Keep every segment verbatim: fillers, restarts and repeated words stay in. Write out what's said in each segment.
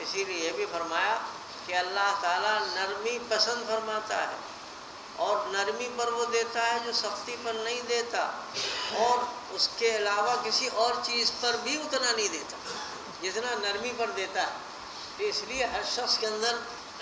اسی لیے یہ بھی فرمایا کہ اللہ تعالیٰ نرمی پسند فرماتا ہے، اور نرمی پر وہ دیتا ہے جو سختی پر نہیں دیتا، اور اس کے علاوہ کسی اور چیز پر بھی اتنا نہیں دیتا جتنا نرمی پر دیتا ہے۔ تو اس لیے ہر شخص کے اندر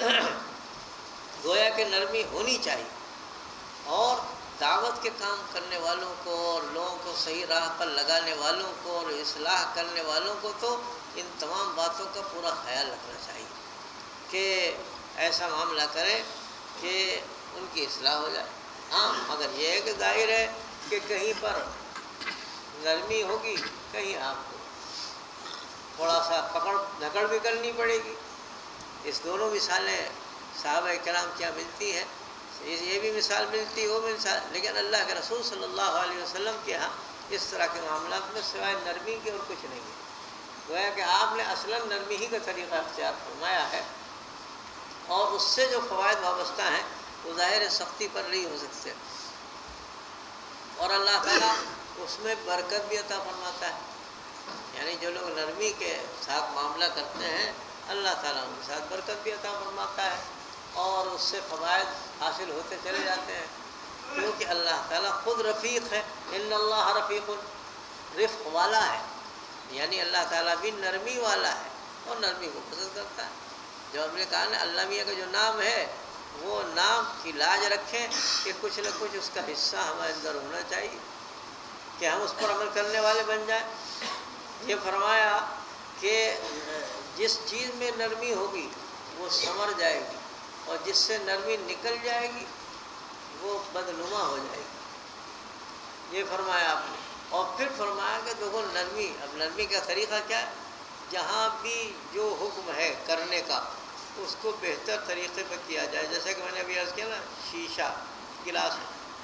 گویا کہ نرمی ہونی چاہیے، اور دعوت کے کام کرنے والوں کو اور لوگوں کو صحیح راہ پر لگانے والوں کو اور اصلاح کرنے والوں کو تو ان تمام باتوں کا پورا خیال رکھنا چاہیے کہ ایسا معاملہ کریں کہ ان کی اصلاح ہو جائے۔ ہاں مگر یہ ہے کہ ظاہر ہے کہ کہیں پر نرمی ہوگی، کہیں آپ کو تھوڑا سا پکڑ دھکڑ بھی کرنی پڑے گی۔ اس دونوں مثالیں صحابہ کرام کیا ملتی ہیں، یہ بھی مثال ملتی وہ بھی مثال، لیکن اللہ کے رسول صلی اللہ علیہ وسلم کے ہاں اس طرح کے معاملات میں سوائے نرمی کے اور کچھ نہیں ہے۔ گویا کہ آپ نے اصلاً نرمی ہی کا طریقہ اختیار فرمایا ہے، اور اس سے جو فوائد وابستہ ہیں وہ ظاہر سختی پر نہیں ہو سکتے، اور اللہ تعالیٰ اس میں برکت بھی عطا فرماتا ہے۔ یعنی جو لوگ نرمی کے ساتھ معاملہ کرتے ہیں اللہ تعالیٰ ان کے ساتھ برکت بھی عطا فرماتا ہے، اور اس سے فوائد حاصل ہوتے چلے جاتے ہیں، کیونکہ اللہ تعالیٰ خود رفیق ہے۔ ان اللہ رفیق رفق والا ہے، یعنی اللہ تعالیٰ بھی نرمی والا ہے اور نرمی کو پسند کرتا ہے۔ جو ہم نے کہا نا اللہ میاں کا جو نام ہے وہ نام کی لاج رکھیں کہ کچھ نہ کچھ اس کا حصہ ہمارے اندر ہونا چاہیے کہ ہم اس پر عمل کرنے والے بن جائیں۔ یہ فرمایا کہ جس چیز میں نرمی ہوگی وہ ثمر جائے گی، اور جس سے نرمی نکل جائے گی وہ بدنما ہو جائے گی، یہ فرمایا آپ نے۔ اور پھر فرمایا کہ دیکھو نرمی، اب نرمی کا طریقہ کیا ہے، جہاں بھی جو حکم ہے کرنے کا اس کو بہتر طریقے پہ کیا جائے۔ جیسے کہ میں نے ابھی عرض کیا نا شیشہ گلاس،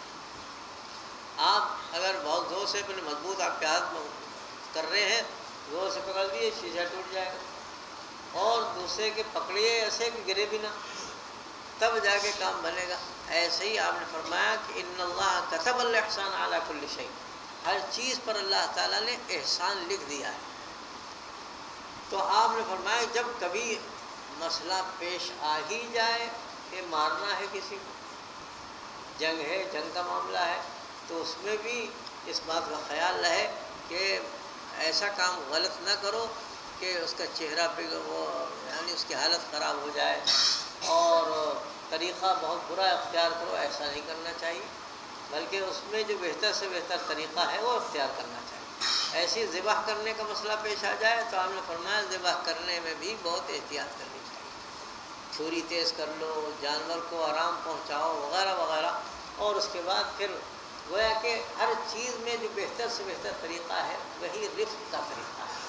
آپ اگر بہت زور سے اپنے مضبوط آپ کے ہاتھ میں کر رہے ہیں، زور سے پکڑ دیے شیشہ ٹوٹ جائے گا، اور دوسرے کے پکڑیے ایسے کہ گرے بھی نہ، تب جا کے کام بنے گا۔ ایسے ہی آپ نے فرمایا کہ ان اللہ کتب الاحسان علی کل شیء، ہر چیز پر اللہ تعالیٰ نے احسان لکھ دیا ہے۔ تو آپ نے فرمایا جب کبھی مسئلہ پیش آ ہی جائے کہ مارنا ہے کسی کو، جنگ ہے، جنگ کا معاملہ ہے، تو اس میں بھی اس بات کا خیال رہے کہ ایسا کام غلط نہ کرو کہ اس کا چہرہ پہ وہ یعنی اس کی حالت خراب ہو جائے، اور طریقہ بہت برا اختیار کرو، ایسا نہیں کرنا چاہیے، بلکہ اس میں جو بہتر سے بہتر طریقہ ہے وہ اختیار کرنا چاہیے۔ ایسی ذبح کرنے کا مسئلہ پیش آ جائے تو آپ نے فرمایا ذبح کرنے میں بھی بہت احتیاط کرنی چاہیے، چھری تیز کر لو، جانور کو آرام پہنچاؤ وغیرہ وغیرہ، اور اس کے بعد پھر گویا کہ ہر چیز میں جو بہتر سے بہتر طریقہ ہے وہی رفق کا طریقہ ہے۔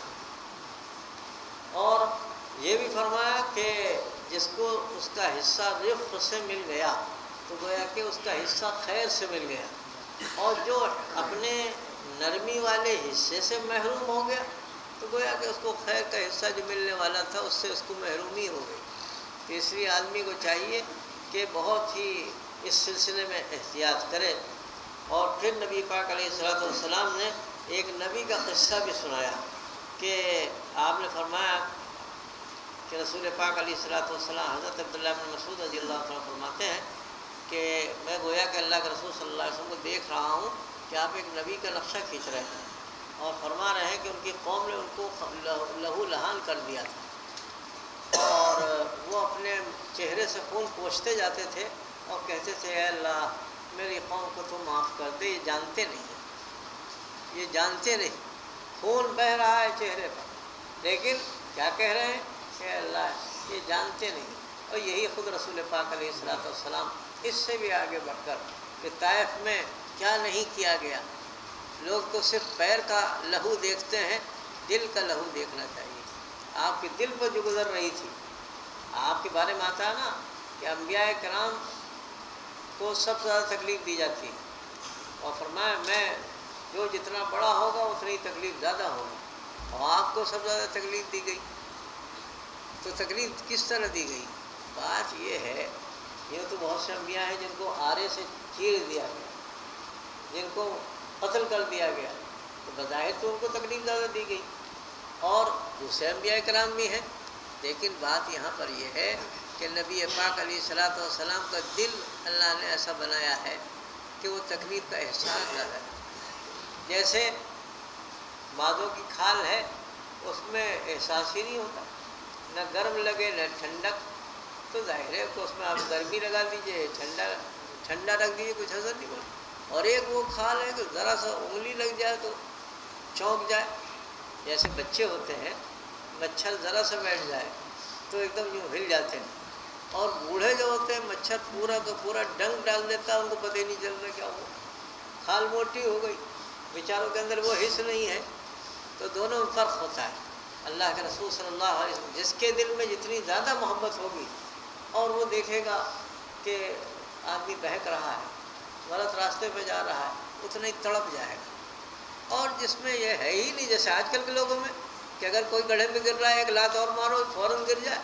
اور یہ بھی فرمایا کہ جس کو اس کا حصہ رفق سے مل گیا تو گویا کہ اس کا حصہ خیر سے مل گیا، اور جو اپنے نرمی والے حصے سے محروم ہو گیا تو گویا کہ اس کو خیر کا حصہ جو ملنے والا تھا اس سے اس کو محرومی ہو گئی۔ تو اس لیے آدمی کو چاہیے کہ بہت ہی اس سلسلے میں احتیاط کرے۔ اور پھر نبی پاک علیہ الصلوۃ والسلام نے ایک نبی کا قصہ بھی سنایا کہ آپ نے فرمایا کہ رسول پاک علیہ الصلوۃ والسلام حضرت عبداللہ بن مسعود رضی اللہ عنہ فرماتے ہیں کہ میں گویا کہ اللہ کے رسول صلی اللہ علیہ وسلم کو دیکھ رہا ہوں کہ آپ ایک نبی کا نقشہ کھینچ رہے ہیں، اور فرما رہے ہیں کہ ان کی قوم نے ان کو لہو لہان کر دیا تھا، اور وہ اپنے چہرے سے خون پوچھتے جاتے تھے اور کہتے تھے اے اللہ میری قوم کو تو معاف کر دے، یہ جانتے نہیں، یہ جانتے نہیں، خون بہہ رہا ہے چہرے پر، لیکن کیا کہہ رہے ہیں کہ اللہ یہ جانتے نہیں۔ اور یہی خود رسول پاک علیہ الصلوۃ والسلام اس سے بھی آگے بڑھ کر کہ طائف میں کیا نہیں کیا گیا، لوگ تو صرف پیر کا لہو دیکھتے ہیں، دل کا لہو دیکھنا چاہیے۔ آپ کے دل پر جو گزر رہی تھی، آپ کے بارے میں آتا ہے نا کہ انبیاء کرام کو سب سے زیادہ تکلیف دی جاتی ہے، اور فرمایا میں جو جتنا بڑا ہوگا اتنی تکلیف زیادہ ہوگی، اور آپ کو سب سے زیادہ تکلیف دی گئی۔ تو تکلیف کس طرح دی گئی؟ بات یہ ہے، یہ تو بہت سے انبیاء ہیں جن کو آرے سے چیر دیا گیا، جن کو قتل کر دیا گیا، تو بظاہر تو ان کو تکلیف زیادہ دی گئی، اور دوسرے انبیاء کرام بھی ہیں لیکن بات یہاں پر یہ ہے کہ نبی پاک علیہ الصلوۃ والسلام کا دل اللہ نے ایسا بنایا ہے کہ وہ تکلیف کا احساس نہ کرے. جیسے مادوں کی کھال ہے، اس میں احساس ہی نہیں ہوتا، نہ گرم لگے نہ ٹھنڈک، تو ظاہر ہے کہ اس میں آپ گرمی لگا دیجئے، ٹھنڈا ٹھنڈا رکھ دیجئے، کچھ اثر نہیں پڑتا. اور ایک وہ کھال ہے کہ ذرا سا انگلی لگ جائے تو چونک جائے. جیسے بچے ہوتے ہیں، مچھر ذرا سا بیٹھ جائے تو ایک دم یوں ہل جاتے ہیں، اور بوڑھے جو ہوتے ہیں مچھر پورا تو پورا ڈنک ڈال دیتا ہے، ان کو پتہ ہی نہیں چل رہا کیا ہوا، کھال موٹی ہو گئی، بیچاروں کے اندر وہ حص نہیں ہے. تو دونوں میں فرق ہوتا ہے. اللہ کے رسول صلی اللہ علیہ وسلم جس کے دل میں جتنی زیادہ محبت ہوگی اور وہ دیکھے گا کہ آدمی بہک رہا ہے، غلط راستے پہ جا رہا ہے، اتنا ہی تڑپ جائے گا. اور جس میں یہ ہے ہی نہیں، جیسے آج کل کے لوگوں میں کہ اگر کوئی گڑھے میں گر رہا ہے ایک لات اور مارو فوراً گر جائے،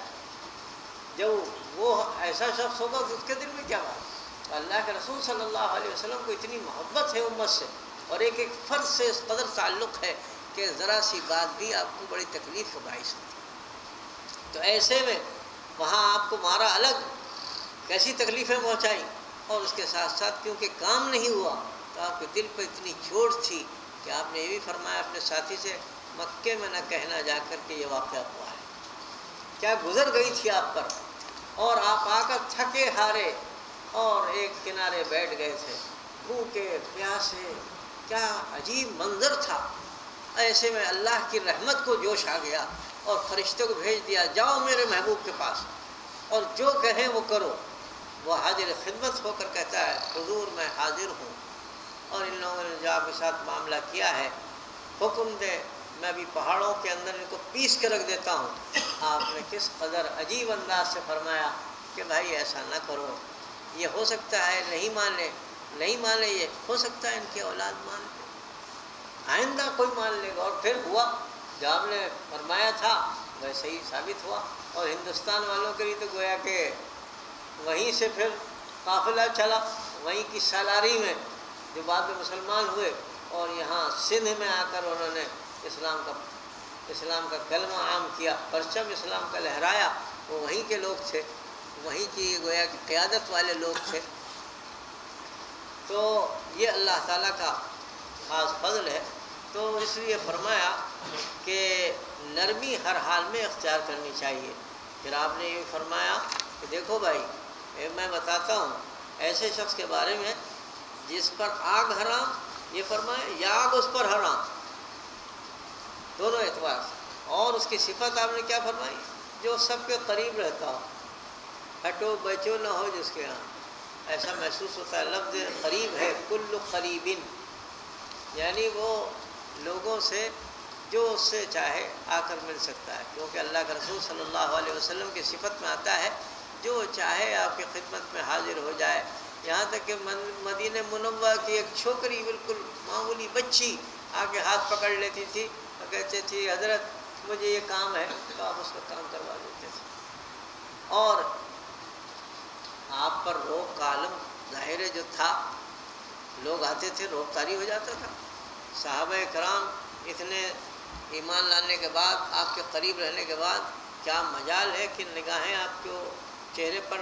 جب وہ ایسا شخص ہوگا تو اس کے دل میں کیا بات. اللہ کے رسول صلی اللہ علیہ وسلم کو اتنی محبت ہے امت سے، اور ایک ایک فرد سے اس قدر تعلق ہے کہ ذرا سی بات بھی آپ کو بڑی تکلیف کا باعث ہوتی. تو ایسے میں وہاں آپ کو مارا الگ، کیسی تکلیفیں پہنچائیں، اور اس کے ساتھ ساتھ کیونکہ کام نہیں ہوا تو آپ کے دل پہ اتنی چوٹ تھی کہ آپ نے یہ بھی فرمایا اپنے ساتھی سے، مکے میں نہ کہنا جا کر کے یہ واقعہ ہوا ہے. کیا گزر گئی تھی آپ پر، اور آپ آ کر تھکے ہارے اور ایک کنارے بیٹھ گئے تھے، بھوکے پیاسے، کیا عجیب منظر تھا. ایسے میں اللہ کی رحمت کو جوش آ گیا اور فرشتوں کو بھیج دیا، جاؤ میرے محبوب کے پاس اور جو کہیں وہ کرو. وہ حاضر خدمت ہو کر کہتا ہے حضور میں حاضر ہوں، اور ان لوگوں نے جو آپ کے ساتھ معاملہ کیا ہے حکم دے میں بھی پہاڑوں کے اندر ان کو پیس کے رکھ دیتا ہوں. آپ نے کس قدر عجیب انداز سے فرمایا کہ بھائی ایسا نہ کرو، یہ ہو سکتا ہے نہیں مانے، نہیں مانے، یہ ہو سکتا ہے ان کی اولاد مان لے، آئندہ کوئی مان لے گا. اور پھر ہوا جو آپ نے فرمایا تھا ویسے ہی ثابت ہوا. اور ہندوستان والوں کے لیے تو گویا کہ وہیں سے پھر قافلہ چلا، وہیں کی سالاری میں جو بعد میں مسلمان ہوئے اور یہاں سندھ میں آ کر انہوں نے اسلام کا اسلام کا کلمہ عام کیا، پرچم اسلام کا لہرایا، وہ وہیں کے لوگ تھے، وہیں کی گویا کہ قیادت والے لوگ تھے. تو یہ اللہ تعالیٰ کا خاص فضل ہے. تو اس لیے فرمایا کہ نرمی ہر حال میں اختیار کرنی چاہیے. پھر آپ نے یہ فرمایا کہ دیکھو بھائی میں بتاتا ہوں ایسے شخص کے بارے میں جس پر آگ حرام، یہ فرمایا یا آگ اس پر حرام، دونوں اعتبار سے. اور اس کی صفت آپ نے کیا فرمائی، جو سب کے قریب رہتا ہو، ہٹو بچو نہ ہو جس کے یہاں. ایسا محسوس ہوتا ہے لفظ قریب ہے، کل قریبن، یعنی وہ لوگوں سے جو اس سے چاہے آ کر مل سکتا ہے، کیونکہ اللہ کے رسول صلی اللہ علیہ وسلم کی صفت میں آتا ہے جو چاہے آپ کی خدمت میں حاضر ہو جائے. یہاں تک کہ مدینہ منورہ کی ایک چھوکری بالکل معمولی بچی آ کے ہاتھ پکڑ لیتی تھی اور کہتے تھی حضرت مجھے یہ کام ہے، تو آپ اس کا کام کروا دیتے تھے. اور آپ پر روک کا عالم ظاہر جو تھا، لوگ آتے تھے روک طاری ہو جاتا تھا. صحابہ کرام اتنے ایمان لانے کے بعد، آپ کے قریب رہنے کے بعد کیا مجال ہے کہ نگاہیں آپ کو چہرے پر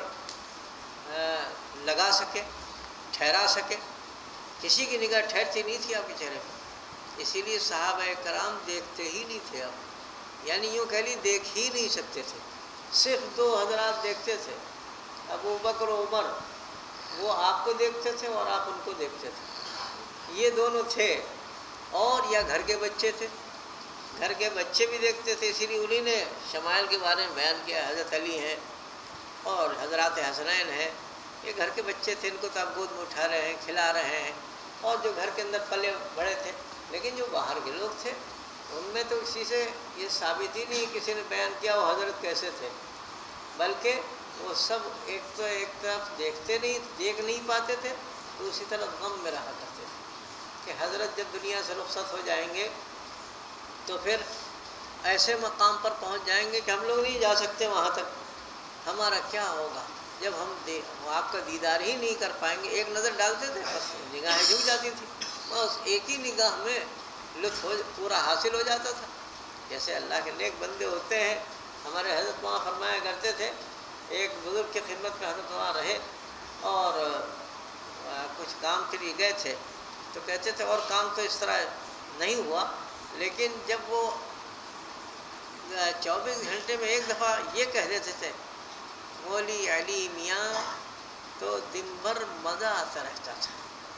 لگا سکے، ٹھہرا سکے. کسی کی نگاہ ٹھہرتی نہیں تھی آپ کے چہرے پر، اسی لیے صحابہ کرام دیکھتے ہی نہیں تھے آپ، یعنی یوں کہہ لی دیکھ ہی نہیں سکتے تھے. صرف دو حضرات دیکھتے تھے، ابو بکر و عمر، وہ آپ کو دیکھتے تھے اور آپ ان کو دیکھتے تھے، یہ دونوں تھے. اور یا گھر کے بچے تھے، گھر کے بچے بھی دیکھتے تھے، اسی لیے انہی نے شمائل کے بارے میں بیان کیا. حضرت علی ہیں اور حضرات حسنین ہیں، یہ گھر کے بچے تھے، ان کو تو آپ گود میں اٹھا رہے ہیں، کھلا رہے ہیں. اور جو گھر کے اندر پلے بڑے تھے، لیکن جو باہر کے لوگ تھے ان میں تو کسی سے یہ ثابت ہی نہیں کسی نے بیان کیا وہ حضرت کیسے تھے، بلکہ وہ سب ایک تو ایک طرف دیکھتے نہیں دیکھ نہیں پاتے تھے، دوسری طرف غم میں رہا کرتے تھے کہ حضرت جب دنیا سے رخصت ہو جائیں گے تو پھر ایسے مقام پر پہنچ جائیں گے کہ ہم لوگ نہیں جا سکتے وہاں تک، ہمارا کیا ہوگا جب ہم آپ کا دیدار ہی نہیں کر پائیں گے. ایک نظر ڈالتے تھے بس نگاہیں جھک جاتی تھی، بس ایک ہی نگاہ میں لطف ہو پورا حاصل ہو جاتا تھا. جیسے اللہ کے نیک بندے ہوتے ہیں ہمارے حضرت وہاں فرمایا کرتے تھے، ایک بزرگ کی خدمت میں حضرت وہاں رہے اور کچھ کام کے لیے گئے تھے، تو کہتے تھے اور کام تو اس طرح نہیں ہوا، لیکن جب وہ چوبیس گھنٹے میں ایک دفعہ یہ کہہ دیتے تھے مولی علی میاں، تو دن بھر مزہ آتا رہتا تھا،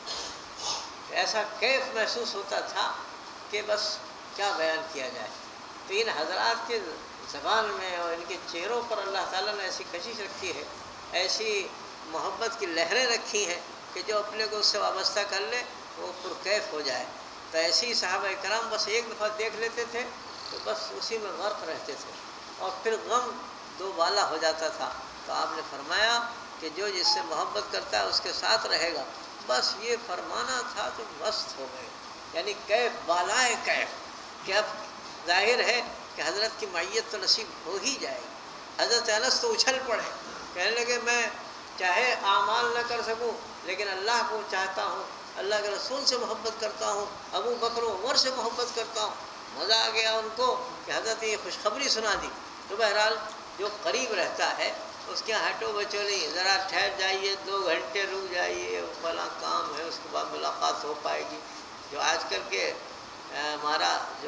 ایسا کیف محسوس ہوتا تھا کہ بس کیا بیان کیا جائے۔ تو ان حضرات کے زبان میں اور ان کے چہروں پر اللہ تعالیٰ نے ایسی کشش رکھی ہے، ایسی محبت کی لہریں رکھی ہیں کہ جو اپنے کو اس سے وابستہ کر لے وہ پرکیف ہو جائے۔ تو ایسی صحابہ کرام بس ایک دفعہ دیکھ لیتے تھے تو بس اسی میں غرق رہتے تھے، اور پھر غم دو بالا ہو جاتا تھا۔ تو آپ نے فرمایا کہ جو جس سے محبت کرتا ہے اس کے ساتھ رہے گا، بس یہ فرمانا تھا تو مست ہو گئے، یعنی کیف بالائے کیف، کہ اب ظاہر ہے کہ حضرت کی معیت تو نصیب ہو ہی جائے گی۔ حضرت انس تو اچھل پڑے، کہنے لگے میں چاہے اعمال نہ کر سکوں لیکن اللہ کو چاہتا ہوں، اللہ کے رسول سے محبت کرتا ہوں، ابو بکر و عمر سے محبت کرتا ہوں۔ مزہ آ گیا ان کو کہ حضرت یہ خوشخبری سنا دی۔ تو بہرحال جو قریب رہتا ہے اس کے ہٹو بچو نہیں، ذرا ٹھہر جائیے، دو گھنٹے رک جائیے، فلاں کام ہے، اس کے بعد ملاقات ہو پائے گی۔ جو آج کل کے ہمارا جو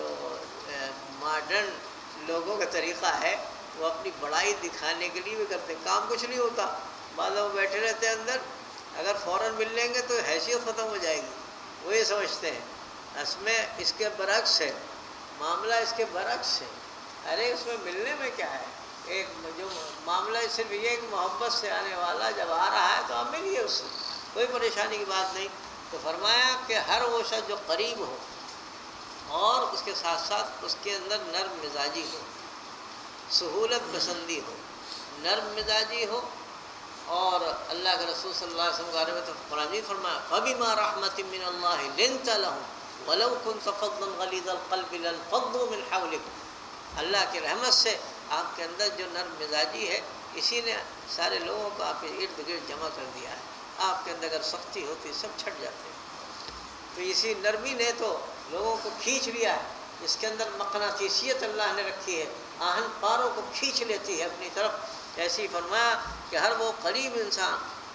ماڈرن لوگوں کا طریقہ ہے وہ اپنی بڑائی دکھانے کے لیے بھی کرتے ہیں، کام کچھ نہیں ہوتا، بعض لوگ بیٹھے رہتے ہیں اندر، اگر فوراً مل لیں گے تو حیثیت ختم ہو جائے گی، وہ یہ سمجھتے ہیں۔ اس میں اس کے برعکس ہے، معاملہ اس کے برعکس ہے۔ ارے اس میں ملنے میں کیا ہے، ایک جو معاملہ صرف یہ کہ محبت سے آنے والا جب آ رہا ہے تو آپ ملیے اس سے، کوئی پریشانی کی بات نہیں۔ تو فرمایا کہ ہر وہ شخص جو قریب ہو اور اس کے ساتھ ساتھ اس کے اندر نرم مزاجی ہو، سہولت پسندی ہو، نرم مزاجی ہو، اور اللہ کے رسول صلی اللہ علیہ وسلم کے بارے میں تو قرآن نے فرمایا فَبِمَا رَحْمَةٍ مِّنَ اللَّهِ لِنْتَ لَهُمْ وَلَوْ كُنْتَ فَظًّا غَلِيظَ الْقَلْبِ لَانفَضُّوا مِنْ حَوْلِكَ۔ اللہ کی رحمت سے آپ کے اندر جو نرم مزاجی ہے، اسی نے سارے لوگوں کو آپ کے ارد گرد جمع کر دیا ہے۔ آپ کے اندر اگر سختی ہوتی سب چھٹ جاتے ہیں، تو اسی نرمی نے تو لوگوں کو کھینچ لیا ہے۔ اس کے اندر مقناطیسیت اللہ نے رکھی ہے، آہن پاروں کو کھینچ لیتی ہے اپنی طرف۔ ایسی فرمایا کہ ہر وہ قریب انسان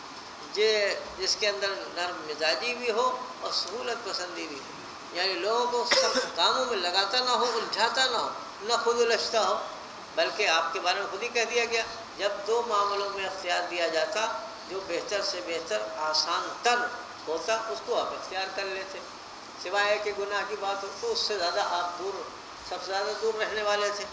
جس کے اندر نرم مزاجی بھی ہو اور سہولت پسندی بھی ہو، یعنی لوگوں کو سخت کاموں میں لگاتا نہ ہو، الجھاتا نہ ہو، نہ خود الجھتا ہو، بلکہ آپ کے بارے میں خود ہی کہہ دیا گیا جب دو معاملوں میں اختیار دیا جاتا، جو بہتر سے بہتر آسان تر ہوتا اس کو آپ اختیار کر لیتے، سوائے کہ گناہ کی بات ہو تو اس سے زیادہ آپ دور، سب سے زیادہ دور رہنے والے تھے۔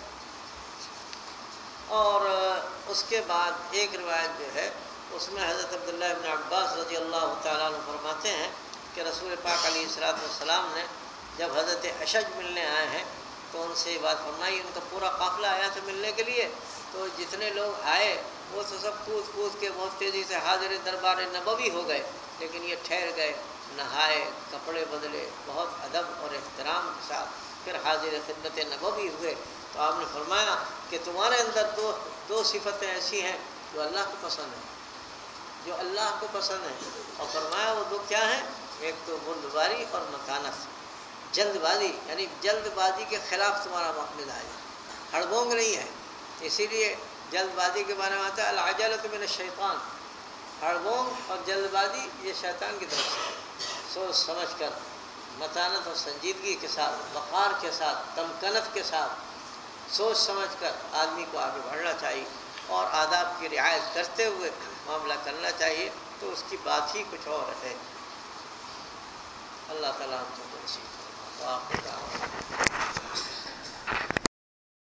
اور اس کے بعد ایک روایت جو ہے اس میں حضرت عبداللہ ابن عباس رضی اللہ تعالیٰ عنہ فرماتے ہیں کہ رسول پاک علیہ الصلوۃ والسلام نے جب حضرت اشج ملنے آئے ہیں تو ان سے یہ بات فرمائی، ان کا پورا قافلہ آیا تھا ملنے کے لیے، تو جتنے لوگ آئے وہ تو سب کود کود کے بہت تیزی سے حاضر دربار نبوی ہو گئے، لیکن یہ ٹھہر گئے، نہائے، کپڑے بدلے، بہت ادب اور احترام کے ساتھ پھر حاضر خدمت نبوی ہوئے۔ تو آپ نے فرمایا کہ تمہارے اندر دو دو صفتیں ایسی ہیں جو اللہ کو پسند ہیں، جو اللہ کو پسند ہیں، اور فرمایا وہ دو کیا ہیں، ایک تو بردباری اور مکانت، جلد بازی، یعنی جلد بازی کے خلاف تمہارا مزاج ہے، ہڑبونگ نہیں ہے۔ اسی لیے جلد بازی کے بارے میں آتا ہے العجلۃ من الشیطان، ہڑبونگ اور جلد بازی یہ شیطان کی طرف سے۔ سوچ سمجھ کر، متانت اور سنجیدگی کے ساتھ، وقار کے ساتھ، تمکنت کے ساتھ سوچ سمجھ کر آدمی کو آگے بڑھنا چاہیے اور آداب کی رعایت کرتے ہوئے معاملہ کرنا چاہیے، تو اس کی بات ہی کچھ اور ہے۔ اللہ تعالیٰ ہم سب کو نصیب فرمائے۔